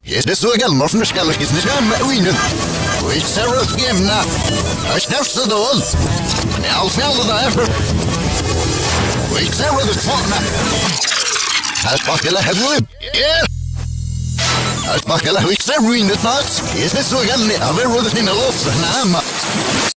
Is this so again more from the scale is this man win? We several game now. I snatched the door. Now fell the there. We several the phone. As popular have we? Yeah. As popular we several in the thoughts. Is this so again? I've ever in the loss.